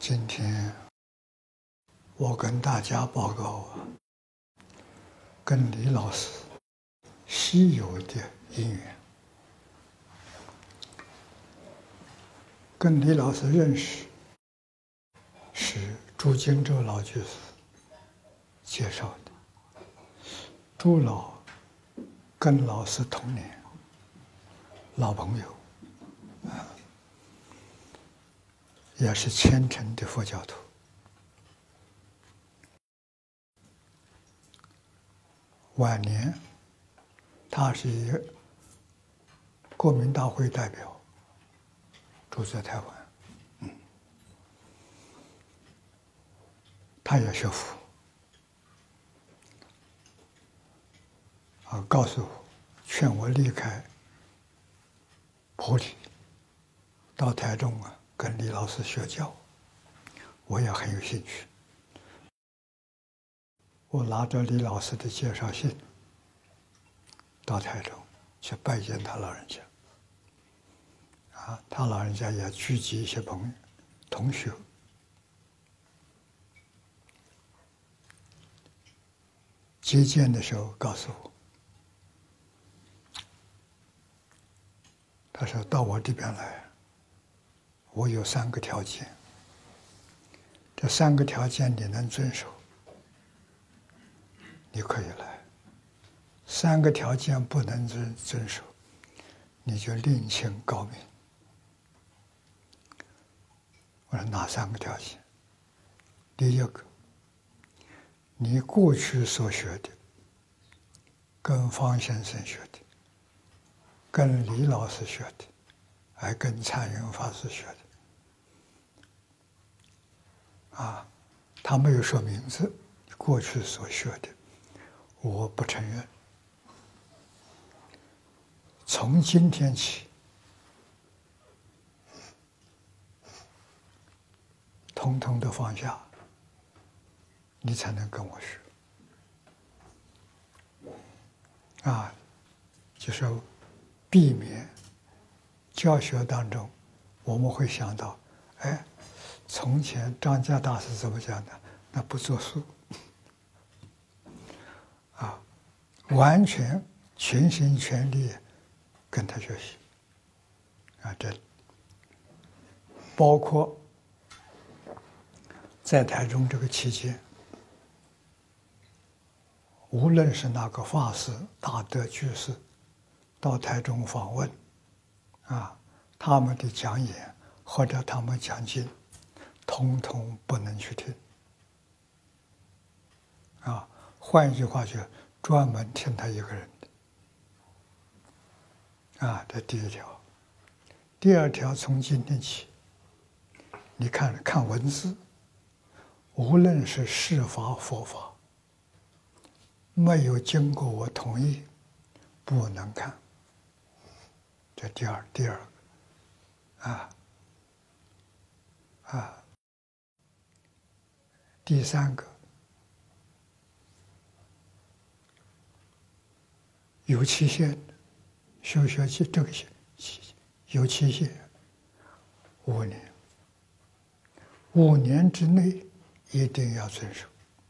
今天我跟大家报告跟李老师稀有的因缘。跟李老师认识是朱金洲老居士介绍的。朱老跟老师同年，老朋友，也是虔诚的佛教徒。晚年，他是一个国民大会代表，住在台湾。他也学佛，告诉我，劝我离开埔里，到台中跟李老师学教。我也很有兴趣。我拿着李老师的介绍信到台中去拜见他老人家。他老人家也聚集一些朋友、同学。接见的时候告诉我，他说到我这边来，我有3个条件，这3个条件你能遵守，你可以来；3个条件不能遵守，你就另请高明。我说哪3个条件？第一个，你过去所学的，跟方先生学的，跟李老师学的，还跟禅云法师学的，他没有说名字，过去所学的，我不承认。从今天起，统统的放下，你才能跟我学。就是避免教学当中我们会想到，从前张家大师怎么讲的？那不作数。完全全心全力跟他学习。这包括在台中这个期间，无论是哪个法师、大德居士到台中访问，他们的讲演或者他们讲经，统统不能去听。换一句话就专门听他一个人的。这第一条。第2条，从今天起，你看文字，无论是释法、佛法，没有经过我同意，不能看。这第二个。第3个，有期限的，修学期这个有期限，5年，5年之内一定要遵守。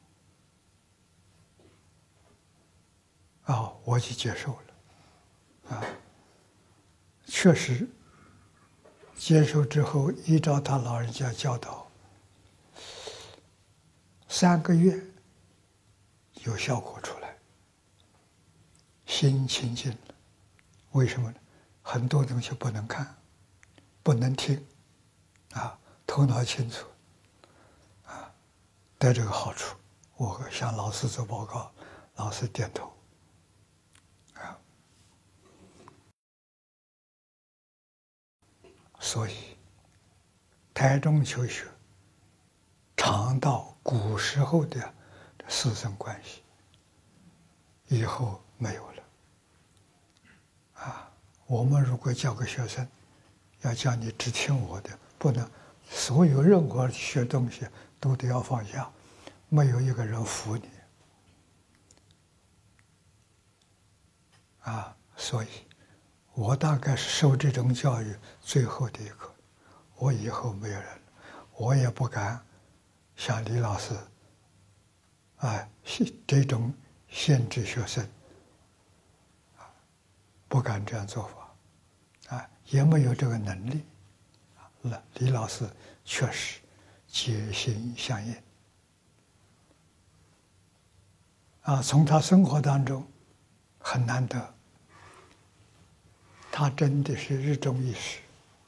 我就接受了。确实接受之后，依照他老人家教导，3个月有效果出来，心清净了。为什么呢？很多东西不能看，不能听，头脑清楚，得这个好处。我向老师做报告，老师点头。所以台中求学尝到古时候的师生关系，以后没有了。我们如果教个学生，要叫你只听我的，不能所有任何学东西都得要放下，没有一个人服你。所以我大概是受这种教育最后的一个。我以后没有人了， 我也不敢像李老师这种限制学生，不敢这样做法，也没有这个能力。李老师确实解心相应，从他生活当中很难得，他真的是日中一时，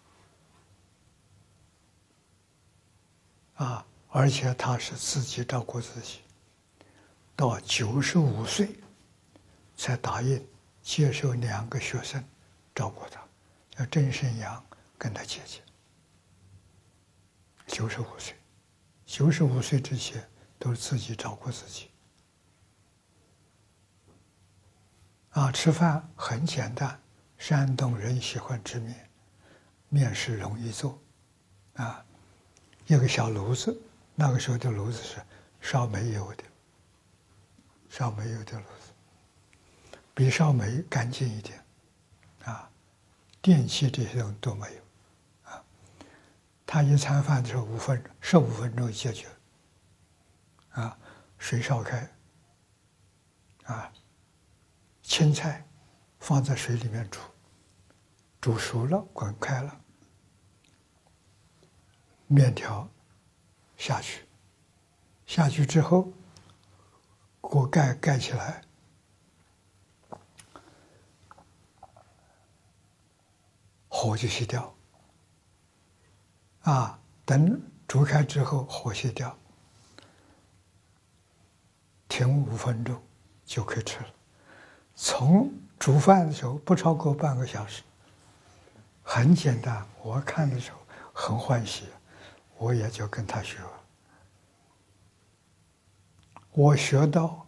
而且他是自己照顾自己，到95岁才答应接受2个学生照顾他，叫郑胜阳跟他姐姐。95岁之前都是自己照顾自己。吃饭很简单，山东人喜欢吃面，面是容易做，一个小炉子，那个时候的炉子是烧煤油的炉子，比烧煤干净一点，电器这些东西都没有，他一餐饭的时候15分钟解决，水烧开，青菜放在水里面煮，煮熟了滚开了，面条下去之后，锅盖起来，火就熄掉，等煮开之后火熄掉，停5分钟就可以吃了。从煮饭的时候不超过半个小时，很简单。我看的时候很欢喜，我也就跟他学。我学到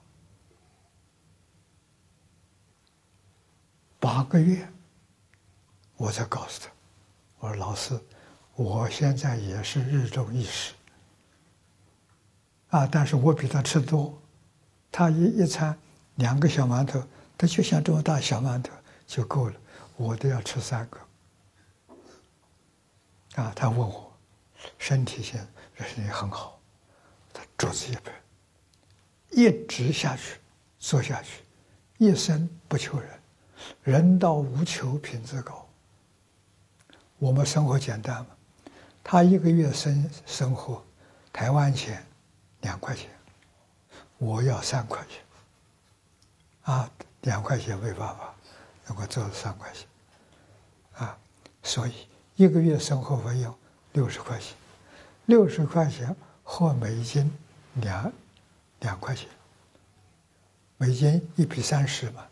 8个月，我才告诉他，我说老师，我现在也是日中一时，但是我比他吃多，他一餐2个小馒头。他就像这么大小馒头就够了，我都要吃3个。他问我，身体很好，他桌子一摆，一直做下去，一生不求人，人道无求品质高。我们生活简单嘛，他1个月生活台湾钱2块钱，我要3块钱，2块钱没办法，能够做3块钱，所以1个月生活费用60块钱，60块钱或美金2块钱，美金1比30嘛，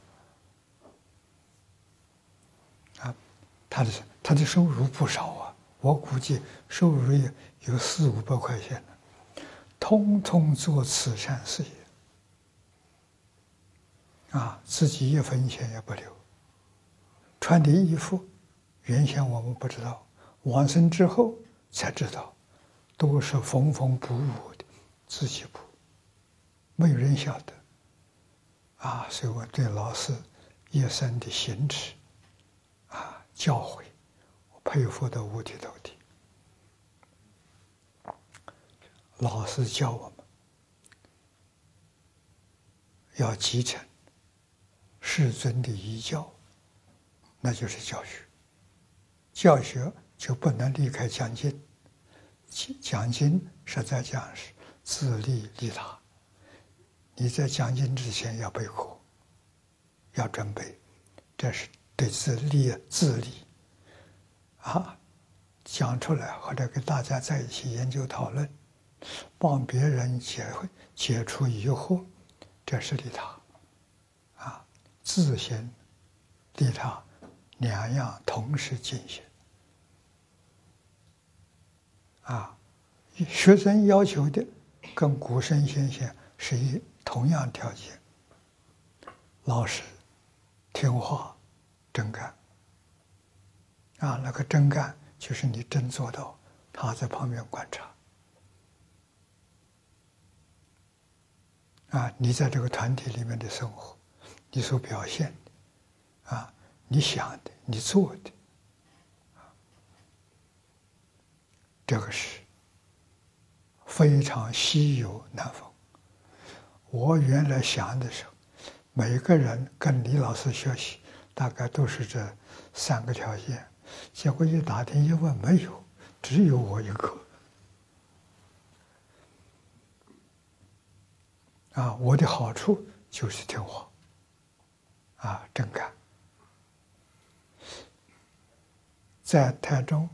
他的收入不少我估计收入也有400-500块钱呢，通通做慈善事业。自己1分钱也不留，穿的衣服，原先我们不知道，往生之后才知道，都是缝缝补补的，自己补，没有人晓得，所以我对老师一生的行持，教诲，我佩服得五体投地。老师教我们要继承世尊的遗教，那就是教学。教学就不能离开讲经，讲经实在讲是自利利他。你在讲经之前要备课，要准备，这是对自利。讲出来或者跟大家在一起研究讨论，帮别人解除疑惑，这是利他。自行利他2样同时进行。学生要求的跟古圣先贤是同样条件，老实、听话、真干。那个真干就是你真做到，他在旁边观察。你在这个团体里面的生活，你所表现的，你想的，你做的，这个是非常稀有难逢。我原来想的时候，每个人跟李老师学习，大概都是这3个条件，结果一打听一问，没有，只有我一个。我的好处就是听话，真干。在台中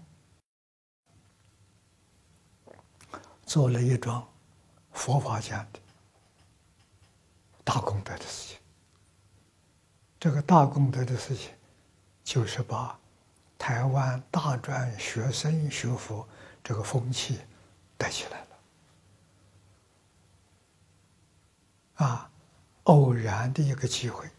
做了一桩佛法讲的大功德的事情。这个大功德的事情，就是把台湾大专学生学佛这个风气带起来了。偶然的一个机会，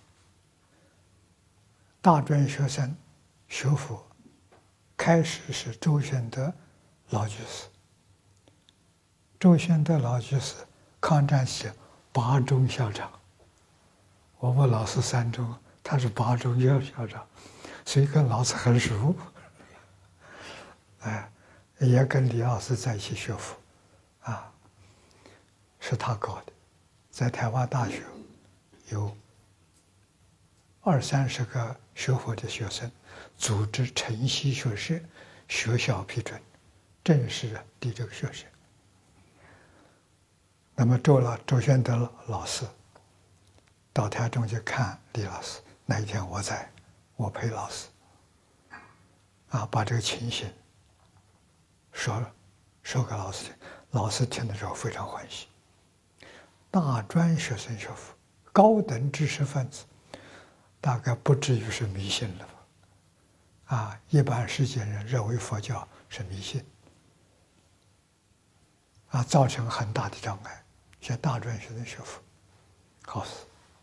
大专学生学佛，开始是周宣德老居士。周宣德老居士抗战期8中校长，我们老师3中，他是8中校长，所以跟老师很熟。也跟李老师在一起学佛，是他搞的，在台湾大学有20-30个学佛的学生，组织晨曦学社，学校批准，正式的这个学社。那么周宣德老师到台中去看李老师，那一天我陪老师，把这个情形说给老师听，老师听的时候非常欢喜。大专学生学佛，高等知识分子，大概不至于是迷信了吧？一般世间人认为佛教是迷信，造成很大的障碍。像大专学生学佛，好事。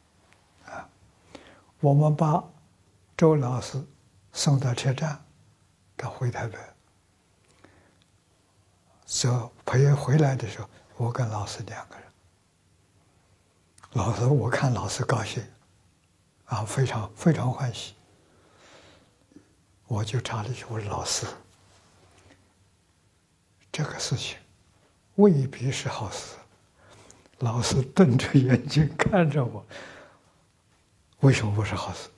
我们把周老师送到车站，他回台北，陪回来的时候，我跟老师2个人。我看老师高兴，非常非常欢喜。我就插了一句，我说老师，这个事情未必是好事。老师瞪着眼睛看着我，为什么不是好事？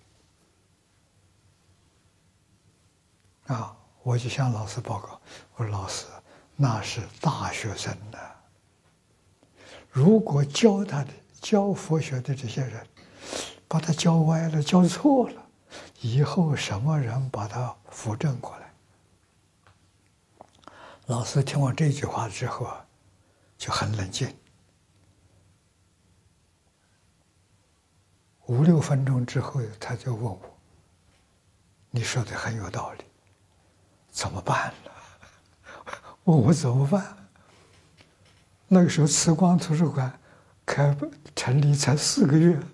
我就向老师报告，我说老师，那是大学生呢。如果教佛学的这些人，把他教歪了、教错了，以后什么人把他扶正过来？老师听完这句话之后就很冷静。5、6分钟之后，他就问我：“你说的很有道理，怎么办呢？”问我怎么办？那个时候慈光图书馆成立才4个月，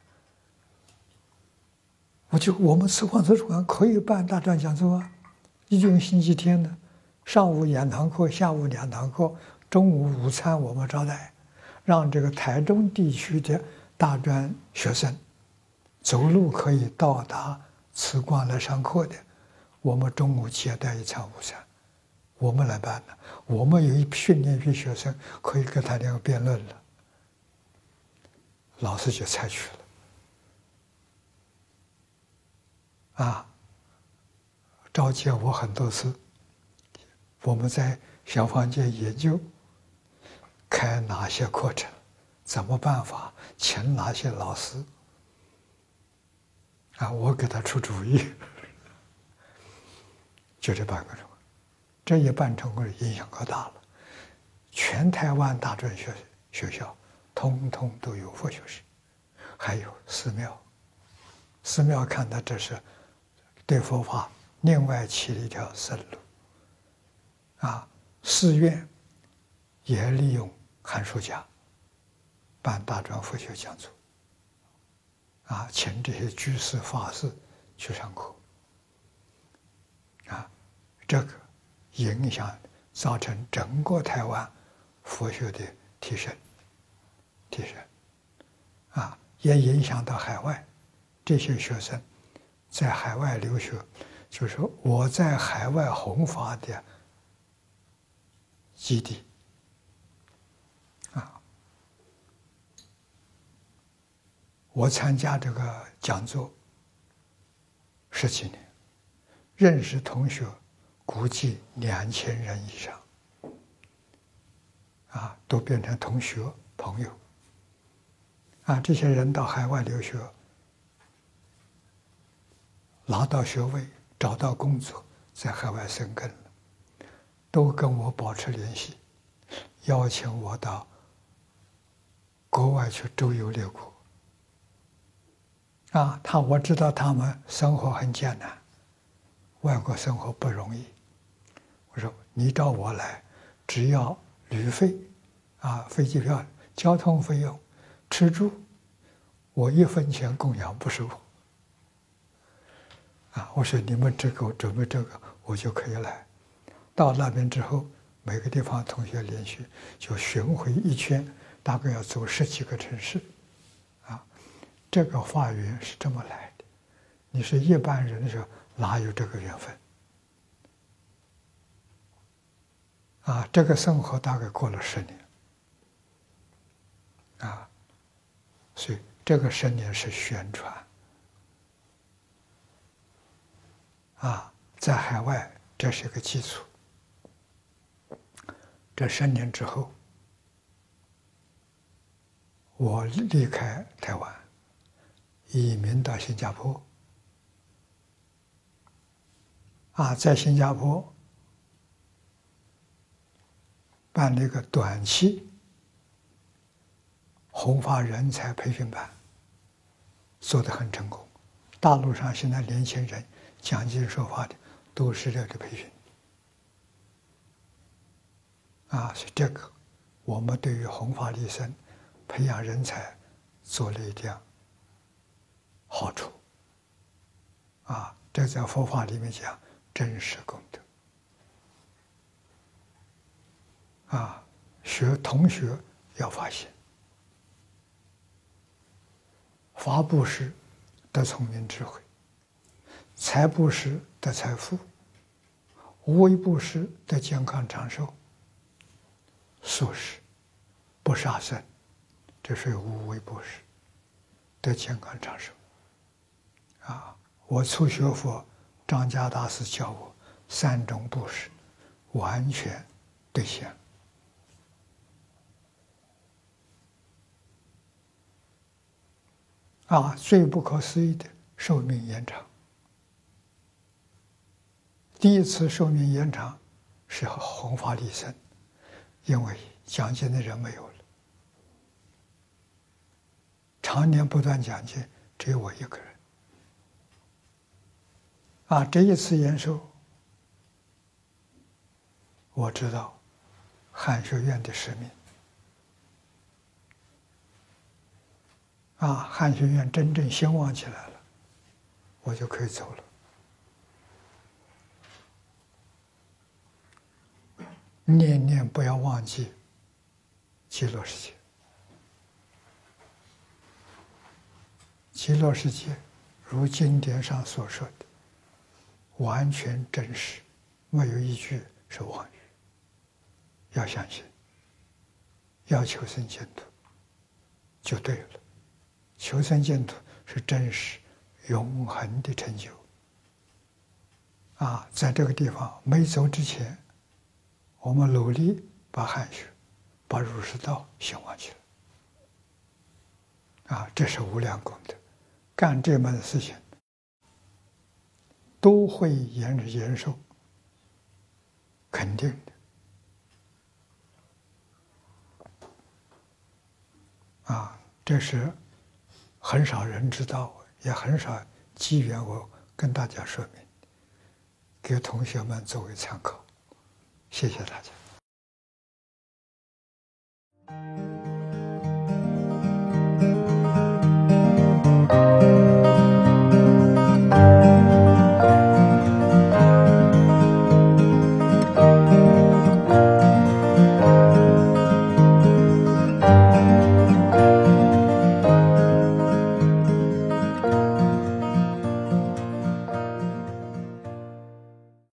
我们慈光图书馆可以办大专讲座1个星期天呢，上午2堂课，下午2堂课，中午午餐我们招待，让这个台中地区的大专学生走路可以到达慈光来上课的，我们中午接待1餐午餐，我们来办的。我们有训练一批学生，可以跟他2个辩论了。老师就采取了，召见我很多次，我们在小房间研究开哪些课程，怎么办法，请哪些老师，我给他出主意，就这半个钟，这一半成功影响可大了，全台湾大专学校通通都有佛学士，还有寺庙，寺庙看到这是对佛法另外起了一条生路，寺院也利用寒暑假办大专佛学讲座，请这些居士法师去上课，这个影响造成整个台湾佛学的提升，也影响到海外这些学生在海外留学，就是我在海外弘法的基地我参加这个讲座10几年，认识同学估计2000人以上，都变成同学朋友。这些人到海外留学，拿到学位，找到工作，在海外生根了，都跟我保持联系，邀请我到国外去周游列国。我知道他们生活很艰难，外国生活不容易。我说你找我来，只要旅费，飞机票、交通费用、吃住，我1分钱供养不收。我说你们只给我准备这个，我就可以来。到那边之后，每个地方同学连续就巡回一圈，大概要走10几个城市。这个法缘是这么来的，你是一般人的时候哪有这个缘分？这个生活大概过了10年，所以这个10年是宣传，在海外这是个基础。这10年之后，我离开台湾，移民到新加坡。在新加坡办了一个短期弘法人才培训班，做得很成功。大陆上现在年轻人讲经说法的都是这个培训。所以这个我们对于弘法利生、培养人才做了一点好处。这在佛法里面讲真实功德。同学要发现，法布施得聪明智慧，财布施得财富，无为布施得健康长寿，素食不杀生，这是无为布施，得健康长寿。我初学佛，张家大师教我3种布施，完全兑现。最不可思议的寿命延长。第一次寿命延长是弘法利生，因为讲经的人没有了，常年不断讲经，只有我一个人。这一次延寿，我知道汉学院的使命。汉学院真正兴旺起来了，我就可以走了。念念不要忘记极乐世界。极乐世界如经典上所说的，完全真实，没有一句是妄语。要相信，要求生净土，就对了。求生净土是真实、永恒的成就。在这个地方没走之前，我们努力把汉学、把儒释道兴旺起来。这是无量功德。干这门事情，都会延寿，肯定的。这是很少人知道，也很少机缘我跟大家说明，给同学们作为参考。谢谢大家。